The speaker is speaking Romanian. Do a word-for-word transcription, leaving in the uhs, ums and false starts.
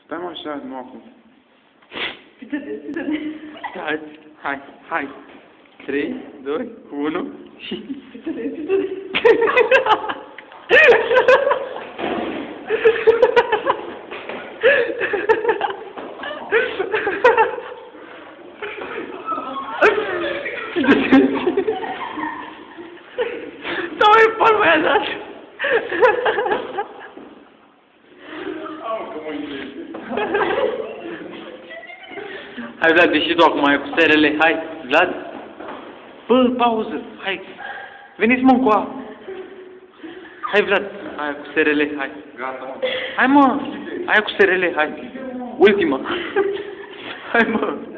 Stai mă așa, nu acum. Ține-te, ține-te. Hai, hai, hai. trei, doi, unu și... Ține-te, ține-te. Nu mai pot mai dat. Hai, Vlad, deși tu acum ai cu S R L, hai, Vlad. Bă, pauză, hai. Veniți, mă, cu a. Hai, Vlad, hai cu S R L, hai. Gata, mă. Hai, mă, hai cu S R L, hai. Ultima. Hai, mă.